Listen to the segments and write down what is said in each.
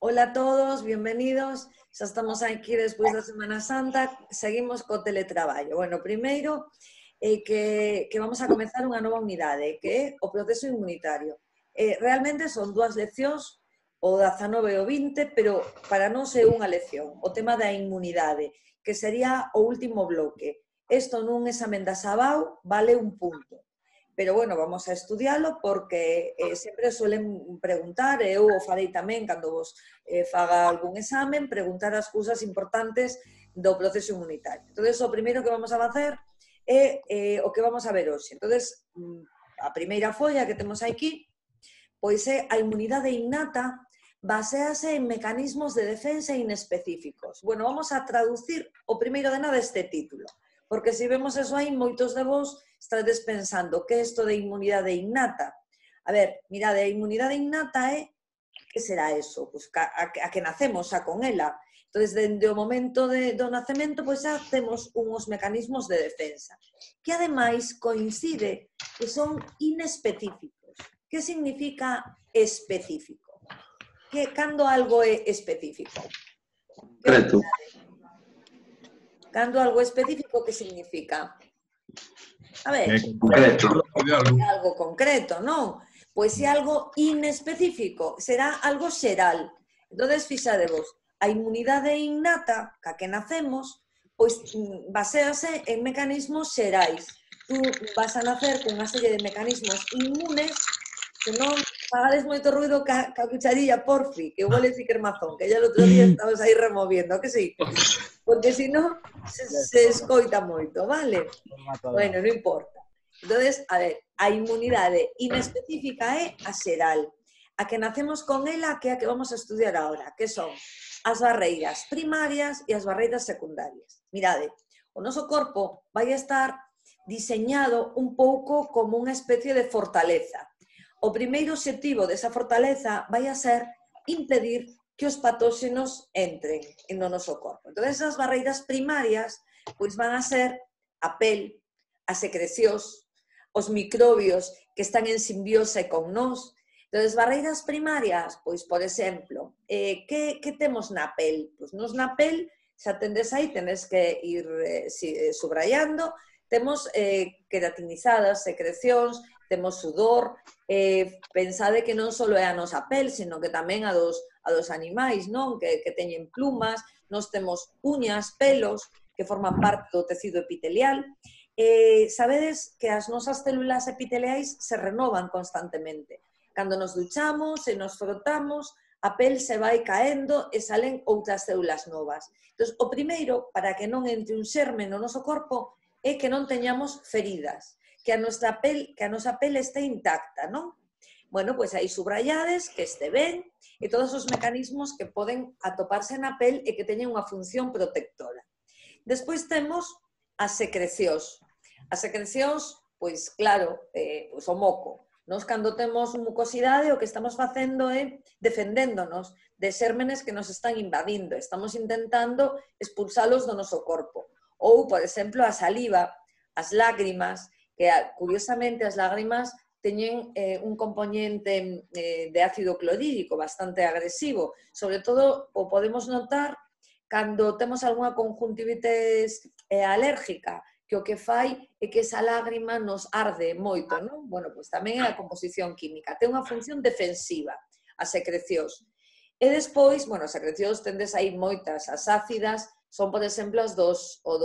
Hola a todos, bienvenidos. Xa estamos aquí despois da Semana Santa, seguimos co teletraballo. Bueno, primeiro que vamos a comezar unha nova unidade, que é o proceso inmunitario. Realmente son dúas leccións, o 19 e o 20, pero para nós é unha lección, o tema da inmunidade, que sería o último bloque. Isto nun examen da Sabau vale un punto. Pero, bueno, vamos a estudialo porque sempre suelen preguntar, eu o farei tamén cando vos faga algún examen, preguntar as cousas importantes do proceso inmunitario. Entón, o primeiro que vamos a facer é o que vamos a ver hoxe. Entón, a primeira folla que temos aquí, pois é a inmunidade innata basease en mecanismos de defensa inespecíficos. Bueno, vamos a traducir o primeiro de nada este título, porque se vemos eso aí, moitos de vos estades pensando que é isto de inmunidade innata. A ver, mirade, a inmunidade innata é, que será eso? Pois a que nacemos xa con ela. Entón, dende o momento do nacemento, pois xa temos uns mecanismos de defensa, que ademais coincide que son inespecíficos. Que significa específico? Cando algo é específico? Concreto. Cando algo é específico, que significa? A ver, Concreto. algo concreto, non? Pois se algo inespecífico será algo xeral. Entón, fixadevos, a inmunidade innata, ca que nacemos, pois baséase en mecanismos xerais. Tú vas a nacer cunha serie de mecanismos inmunes que non fagades moito ruido ca cucharilla, porfi, que huele si cremazón, que ya el outro día estabas aí removiendo, que sí? Porque se non, se escoita moito, vale? Bueno, non importa. Entón, a ver, a inmunidade inespecífica é a xeral. A que nacemos con ela, que é a que vamos a estudiar agora, que son as barreiras primarias e as barreiras secundarias. Mirade, o noso corpo vai estar diseñado un pouco como unha especie de fortaleza. O primeiro obxectivo desa fortaleza vai a ser impedir que os patóxenos entren no noso corpo. Entón, esas barreiras primarias pois van a ser a pel, as secrecións, os microbios que están en simbiose con nós. Entón, as barreiras primarias, pois, por exemplo, que temos na pel? Pois nos na pel, xa tendes aí, tendes que ir subrayando, temos queratinizadas, secrecións, temos sudor, pensade que non só é a nosa pel, sino que tamén a dos animais, non? Que teñen plumas, nós temos uñas, pelos, que forman parte do tecido epitelial. Sabedes que as nosas células epiteliais se renovan constantemente. Cando nos duchamos e nos frotamos, a pel se vai caendo e salen outras células novas. Entón, o primeiro, para que non entre un xerme no noso corpo, é que non teñamos feridas, que a nosa pel este intacta, non? Bueno, pois aí subrayades, que este ben, e todos os mecanismos que poden atoparse na pel e que teñen unha función protectora. Despois temos as secrecións. As secrecións, pois claro, pois o moco. Nós cando temos mucosidade o que estamos facendo é defendéndonos de xérmenes que nos están invadindo. Estamos intentando expulsalos do noso corpo. Ou, por exemplo, a saliva, as lágrimas, que curiosamente as lágrimas teñen un componente de ácido clorhídrico bastante agresivo. Sobre todo, o podemos notar cando temos algunha conjuntivitis alérgica, que o que fai é que esa lágrima nos arde moito, non? Bueno, pois tamén é a composición química. Ten unha función defensiva, as secrecións. E despois, bueno, as secrecións tendes aí moitas, as ácidas, son, por exemplo, as do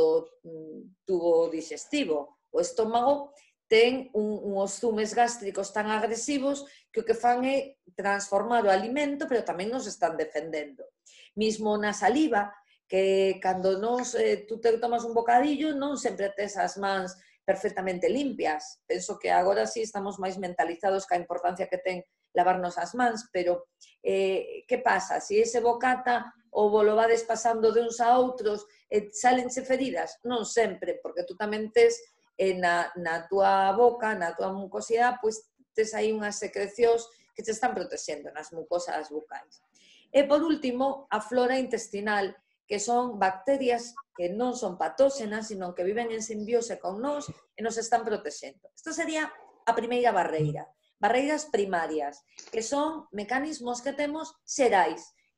tubo digestivo. O estómago ten uns zumes gástricos tan agresivos que o que fan é transformar o alimento, pero tamén nos están defendendo. Mismo na saliva, que cando tú te tomas un bocadillo, non sempre tes as mans perfectamente limpias. Penso que agora sí estamos máis mentalizados ca importancia que ten lavarnos as mans, pero que pasa? Se ese bocata o lo vades pasando de uns a outros, salense feridas? Non sempre, porque tú tamén tes na túa boca, na túa mucosidade, pois tes aí unhas secrecións que te están protexendo nas mucosas bucais. E por último, a flora intestinal, que son bacterias que non son patóxenas, sino que viven en simbiose con nós e nos están protexendo. Esta sería a primeira barreira. Barreiras primarias, que son mecanismos que temos xerais,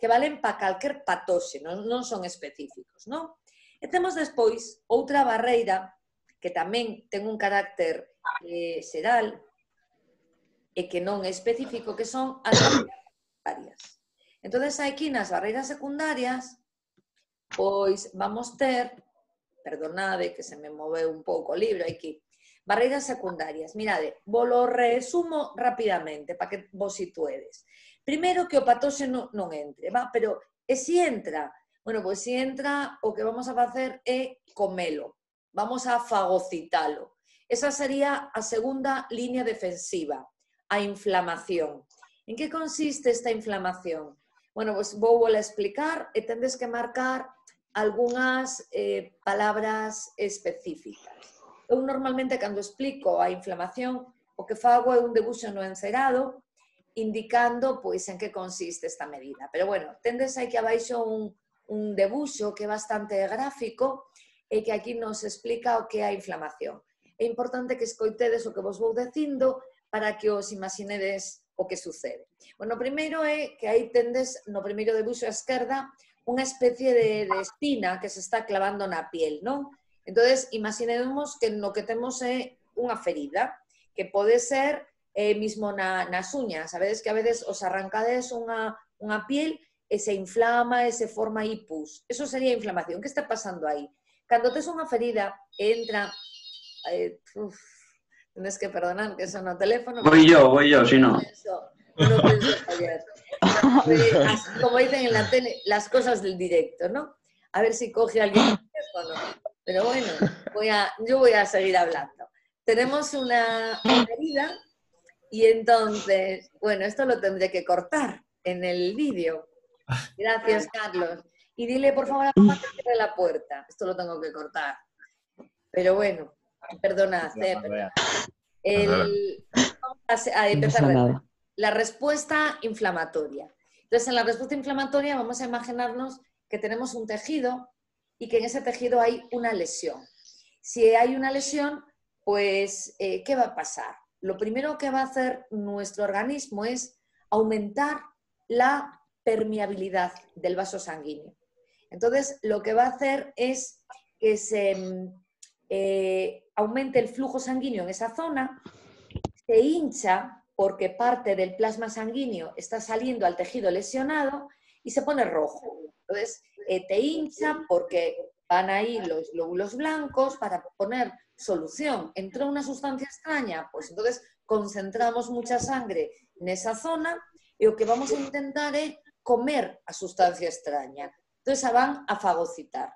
que valen para calquer patóxeno, non son específicos, non? E temos despois outra barreira que tamén ten un carácter xeral e que non é específico, que son as barreiras secundarias. Entón, aquí nas barreiras secundarias, pois vamos ter, perdonade que se me moveu un pouco o libro aquí, barreiras secundarias. Mirade, volo resumo rapidamente para que vos situedes. Primeiro, que o patóxeno non entre, va? Pero, e se entra? Bueno, pois se entra, o que vamos a facer é comelo. Vamos a fagocitalo. Esa sería a segunda línea defensiva, a inflamación. En que consiste esta inflamación? Bueno, pois vou a explicar e tendes que marcar algunhas palabras específicas. Eu normalmente, cando explico a inflamación, o que fago é un debuxo no encerado indicando pois en que consiste esta medida. Pero bueno, tendes aquí abaixo un debuxo que é bastante gráfico e que aquí nos explica o que é a inflamación. É importante que escoitedes o que vos vou dicindo para que os imaginedes o que sucede. Bueno, o primeiro é que aí tendes no primeiro debuxo á esquerda unha especie de espina que se está clavando na piel, non? Entón, imaginemos que no que temos é unha ferida, que pode ser mismo nas uñas. Sabedes que a veces os arrancades unha piel e se inflama e se forma aí pus. Eso sería inflamación. Que está pasando aí? Cando tes unha ferida, entra... Tienes que perdonar que son no teléfono. Voy yo, si no. No pienso fallar. Como dicen en la tele, las cosas del directo, ¿no? A ver si coge alguien el teléfono. Pero bueno, yo voy a seguir hablando. Tenemos una herida y entonces, bueno, esto lo tendré que cortar en el vídeo. Gracias, Carlos. Y dile, por favor, a mamá que cierre la puerta. Esto lo tengo que cortar. Pero bueno, perdonad. Vamos a empezar. La respuesta inflamatoria. Entonces, en la respuesta inflamatoria vamos a imaginarnos que tenemos un tejido y que en ese tejido hay una lesión. Si hay una lesión, pues, ¿qué va a pasar? Lo primero que va a hacer nuestro organismo es aumentar la permeabilidad del vaso sanguíneo. Entonces, lo que va a hacer es que se aumente el flujo sanguíneo en esa zona, se hincha porque parte del plasma sanguíneo está saliendo al tejido lesionado y se pone rojo. Entonces, te hincha porque van ahí los glóbulos blancos para poner solución. ¿Entró una sustancia extraña? Pues entonces concentramos mucha sangre en esa zona y lo que vamos a intentar es comer a sustancia extraña. Entonces, van a fagocitar.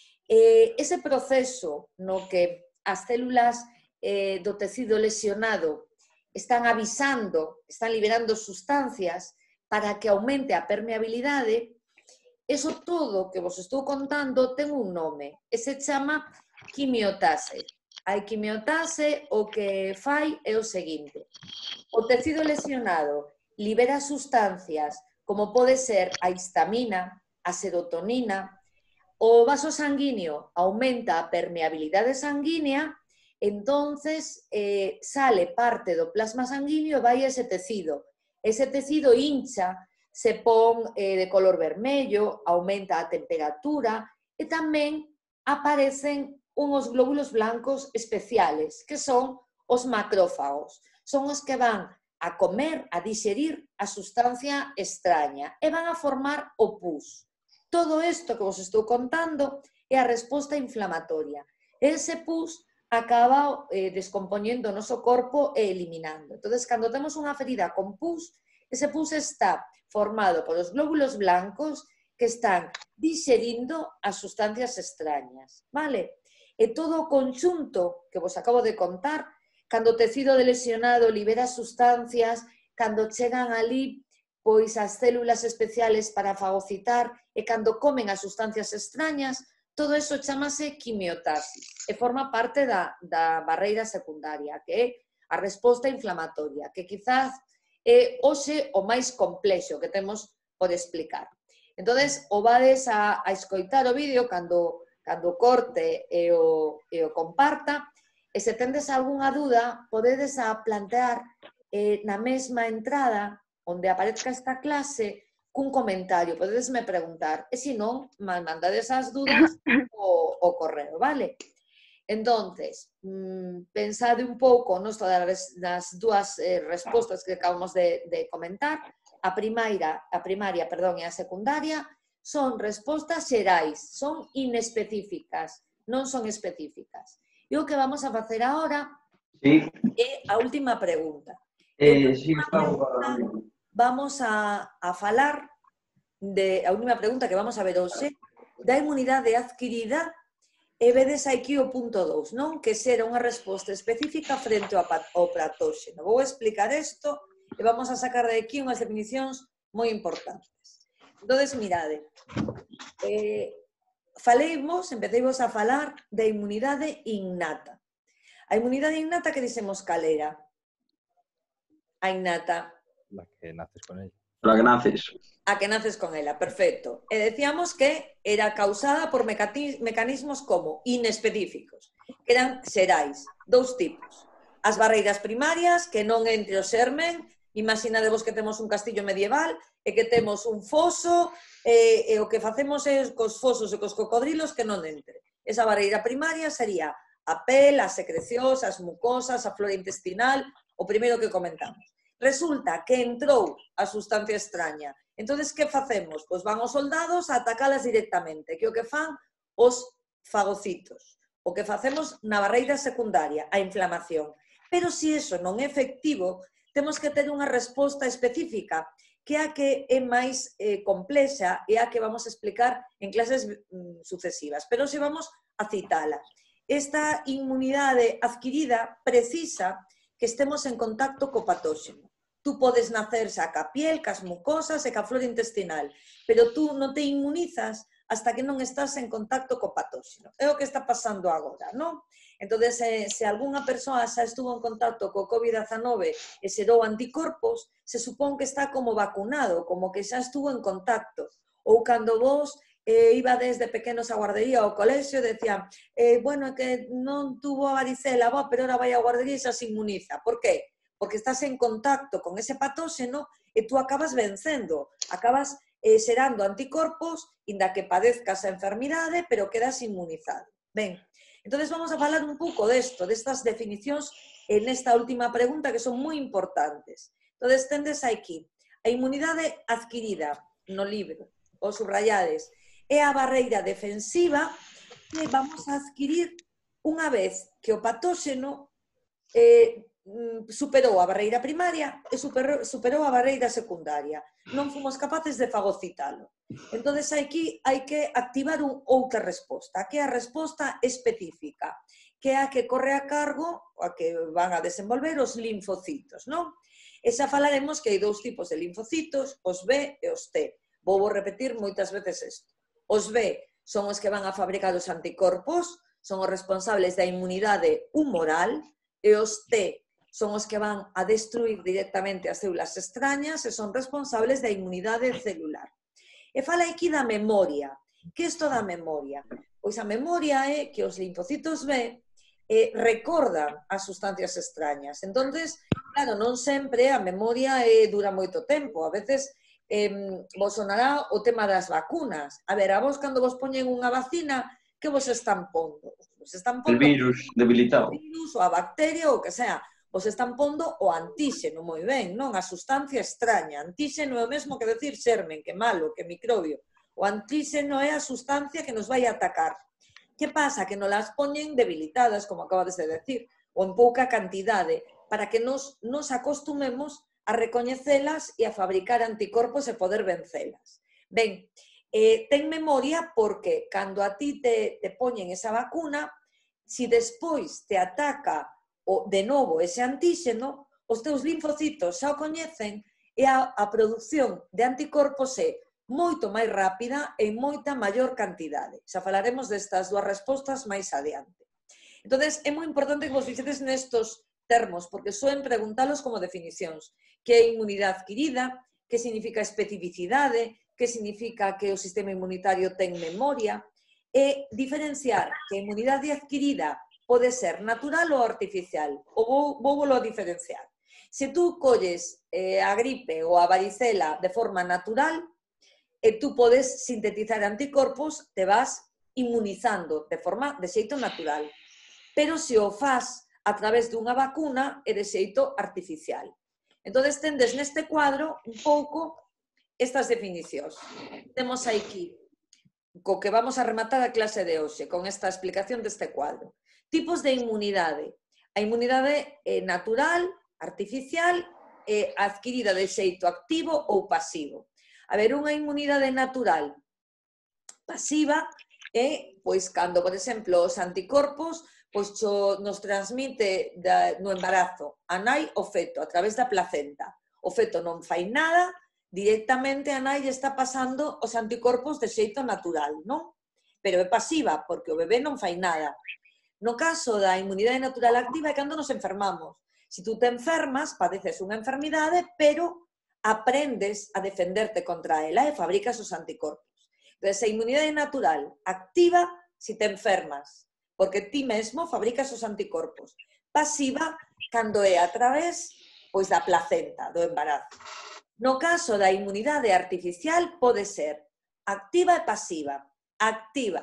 Ese proceso no que as células do tecido lesionado están avisando, están liberando sustancias para que aumente a permeabilidade, eso todo que vos estou contando ten un nome, e se chama quimiotase. A quimiotase o que fai é o seguinte: o tecido lesionado libera sustancias como pode ser a histamina, a serotonina, o vaso sanguíneo aumenta a permeabilidade sanguínea, entonces sale parte do plasma sanguíneo e vai a ese tecido. Ese tecido hincha, se pon de color vermello, aumenta a temperatura e tamén aparecen unos glóbulos blancos especiales, que son os macrófagos. Son os que van a comer, a digerir a sustancia extraña e van a formar o pus. Todo isto que vos estou contando é a resposta inflamatoria. Ese pus acaba descompoñendo o noso corpo e eliminando. Entón, cando temos unha ferida con pus, ese pus está formado polos glóbulos blancos que están digerindo as sustancias extrañas, vale? E todo o conxunto que vos acabo de contar, cando o tecido de lesionado libera sustancias, cando chegan ali pois as células especiales para fagocitar e cando comen as sustancias extrañas, todo eso chamase quimiotasis e forma parte da barreira secundaria, que é a resposta inflamatoria, que quizás é hoxe o máis complexo que temos por explicar. Entón, o vades a escoitar o vídeo cando corte e o comparta, e se tendes algunha dúda, podedes a plantear na mesma entrada onde aparezca esta clase cun comentario, podedesme preguntar, e se non, mandades as dúdas o correo, vale? Entonces, pensade un pouco nas dúas respostas que acabamos de comentar. A primaria, e a secundaria son respostas xerais, son inespecíficas, non son específicas. E o que vamos a facer agora é a última pregunta. Vamos a falar a última pregunta que vamos a ver hoxe da inmunidade adquirida. E vedes aquí o punto 2, non? Que será unha resposta específica frente ao patóxeno. Vou explicar isto e vamos a sacar de aquí unhas definicións moi importantes. Entón, mirade, empeceivos a falar da inmunidade innata. A inmunidade innata que dixemos cal era? A innata. La que naces con ella. La que naces. A que naces con ela, perfecto. E decíamos que era causada por mecanismos como inespecíficos, que eran xerais, dous tipos. As barreiras primarias, que non entre o xermen, imaginadevos que temos un castillo medieval e que temos un foso e o que facemos é cos fosos e cos cocodrilos que non entre. Esa barreira primaria sería a pel, as secrecións, as mucosas, a flora intestinal, o primeiro que comentamos. Resulta que entrou a sustancia extraña. Entonces, que facemos? Pois van os soldados a atacalas directamente, que o que fan os fagocitos. O que facemos na barreira secundaria, a inflamación. Pero se iso non é efectivo, temos que ter unha resposta específica, que é a que é máis complexa e a que vamos a explicar en clases sucesivas. Pero se vamos a citala. Esta inmunidade adquirida precisa que estemos en contacto co patóxeno. Tú podes nacer xa ca piel, cas mucosas e ca flora intestinal, pero tú non te inmunizas hasta que non estás en contacto co patóxeno. É o que está pasando agora, non? Entón, se algunha persoa xa estuvo en contacto co COVID-19 e xerou anticorpos, se supón que está como vacunado, como que xa estuvo en contacto. Ou cando vos iba desde pequenos a guardería ao colexio, decían, bueno, que non tuvo a varicela, pero ahora vai a guardería e xa se inmuniza. Por qué? Porque estás en contacto con ese patóxeno e tú acabas vencendo, acabas xerando anticorpos, inda que padezcas a enfermidade, pero quedas inmunizado. Ben, entón vamos a falar un pouco desto, destas definicións nesta última pregunta que son moi importantes. Entón, tendes aquí, a inmunidade adquirida no libro, os subrayades, é a barreira defensiva que vamos a adquirir unha vez que o patóxeno superou a barreira primaria e superou a barreira secundaria. Non fomos capaces de fagocitalo. Entón, aquí hai que activar outra resposta, que é a resposta específica, que é a que corre a cargo, a que van a desenvolver os linfocitos, non? E xa falaremos que hai dous tipos de linfocitos, os B e os T. Vou repetir moitas veces isto. Os B son os que van a fabricar os anticorpos, son os responsables da inmunidade humoral, e os T son os que van a destruir directamente as células extrañas e son responsables da inmunidade celular. E fala aquí da memoria. Que é isto da memoria? Pois a memoria é que os linfocitos B recordan as sustancias extrañas. Entón, claro, non sempre a memoria dura moito tempo. A veces vos sonará o tema das vacunas. A ver, a vos cando vos poñen unha vacina, que vos están pondo? Vos están pondo el virus debilitado. O virus, ou a bacteria, ou o que sea. Vos están pondo o antíxeno, moi ben, non? A sustancia extraña. Antíxeno é o mesmo que decir xermen, que malo, que microbio. O antíxeno é a sustancia que nos vai atacar. Que pasa? Que nos las poñen debilitadas, como acabades de decir, ou en pouca cantidade, para que nos acostumemos a recoñecelas e a fabricar anticorpos e poder vencelas. Ben, ten memoria porque cando a ti te poñen esa vacuna, si despois te ataca de novo ese antíxeno, os teus linfocitos xa o coñecen e a produción de anticorpos é moito máis rápida e moita maior cantidade. Xa falaremos destas dúas respostas máis adiante. Entón, é moi importante que vos fixedes nestos termos, porque soen preguntalos como definicións. Que é inmunidade adquirida, que significa especificidade, que significa que o sistema inmunitario ten memoria, e diferenciar que a inmunidade adquirida pode ser natural ou artificial. Vou a diferenciar. Se tú colles a gripe ou a varicela de forma natural, tú podes sintetizar anticorpos, te vas inmunizando de xeito natural. Pero se o faz a través dunha vacuna é de xeito artificial. Entón, tendes neste cuadro un pouco estas definicións. Temos aquí, co que vamos a rematar a clase de hoxe, con esta explicación deste cuadro. Tipos de inmunidade. A inmunidade natural, artificial, adquirida de xeito activo ou pasivo. A ver, unha inmunidade natural pasiva é, pois, cando, por exemplo, os anticorpos pois nos transmite no embarazo a nai o feto a través da placenta. O feto non fai nada, directamente a nai está pasando os anticorpos de xeito natural, non? Pero é pasiva, porque o bebé non fai nada. No caso da inmunidade natural activa é cando nos enfermamos. Se tú te enfermas, padeces unha enfermidade, pero aprendes a defenderte contra ela e fabricas os anticorpos. Entón, a inmunidade natural activa se te enfermas, porque ti mesmo fabricas os anticorpos. Pasiva, cando é a través pois, da placenta, do embarazo. No caso da inmunidade artificial, pode ser activa e pasiva. Activa,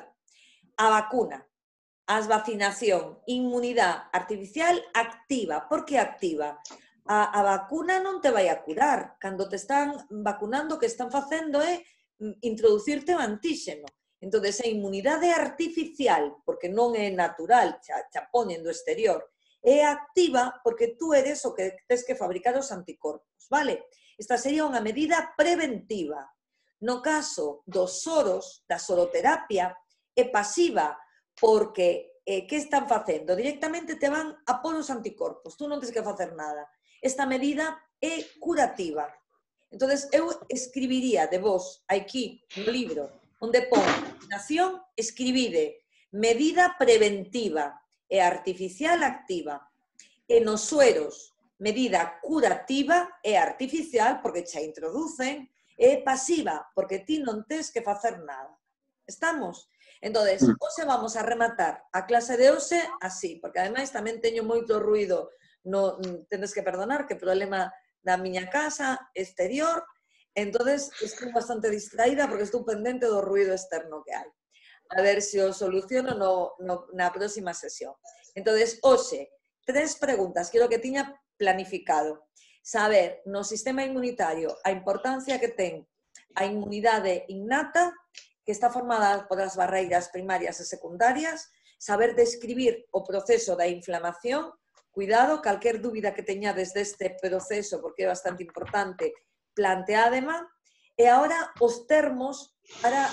a vacuna, as vacinación, inmunidade artificial activa. Por que activa? A vacuna non te vai a curar. Cando te están vacunando, o que están facendo é introducirte o antíxeno. Entón, a inmunidade artificial, porque non é natural, xa ponen do exterior, é activa porque tú eres o que tens que fabricar os anticorpos, vale? Esta sería unha medida preventiva. No caso dos soros, da soroterapia, é pasiva porque que están facendo? Directamente te van a pôr os anticorpos, tú non tens que facer nada. Esta medida é curativa. Entón, eu escribiría de vos aquí no libro onde pon vacinación, escribide medida preventiva e artificial activa. E nos sueros, medida curativa e artificial, porque xa introducen, e pasiva, porque ti non tes que facer nada. Estamos? Entón, hoxe vamos a rematar a clase de hoxe así, porque ademais tamén teño moito ruido, tendes que perdonar, que problema da miña casa exterior. Entón, estou bastante distraída porque estou pendente do ruido externo que hai. A ver se o soluciono na próxima sesión. Entón, hoxe, 3 preguntas, que é o que tiña planificado. Saber no sistema inmunitario a importancia que ten a inmunidade innata, que está formada por as barreiras primarias e secundarias, saber describir o proceso da inflamación, cuidado, calquer dúbida que teñades deste proceso, porque é bastante importante, planteádema, e agora os termos para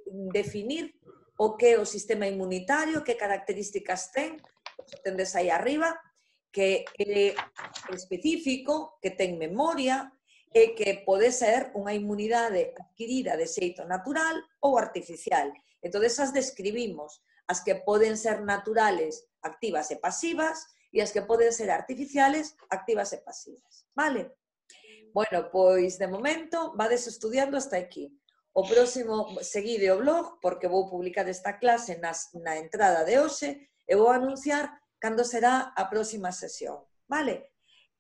definir o que é o sistema inmunitario, que características ten, os tendes aí arriba, que é específico, que ten memoria, e que pode ser unha inmunidade adquirida de xeito natural ou artificial. Entón, as describimos, as que poden ser naturales, activas e pasivas, e as que poden ser artificiales, activas e pasivas. Vale? Bueno, pois, de momento, vades estudiando hasta aquí. O próximo, seguide o blog, porque vou publicar esta clase na entrada de hoxe e vou anunciar cando será a próxima sesión. Vale?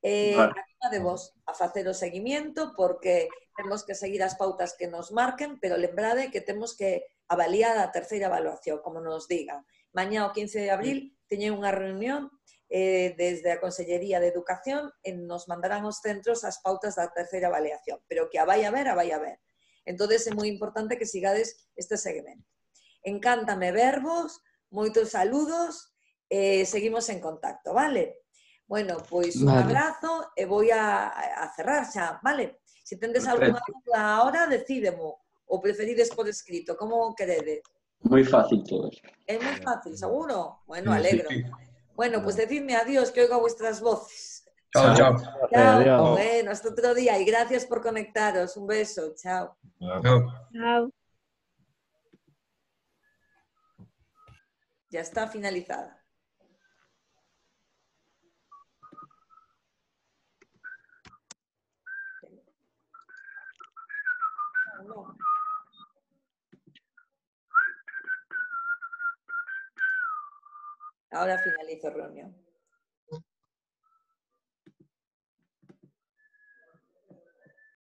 Anima de vos a facer o seguimiento, porque temos que seguir as pautas que nos marquen, pero lembrade que temos que avaliar a terceira evaluación, como nos digan. Mañá, o 15 de abril, teñen unha reunión desde a Consellería de Educación nos mandarán os centros as pautas da terceira avaliación, pero que a vai a ver, a vai a ver. Entón, é moi importante que sigades este seguimento. Encántame verbos, moitos saludos, seguimos en contacto, vale? Bueno, pois un abrazo e vou a cerrar xa, vale? Se tendes alguna dúda ahora, decídemo, ou preferides por escrito, como queredes? Moi fácil todo. É moi fácil, seguro? Bueno, alegro. Bueno, pues decidme adiós, que oigo vuestras voces. Chao, chao. Chao. Bueno, hasta otro día y gracias por conectaros. Un beso. Chao. Chao. Ya está finalizada. Ahora finalizo reunión.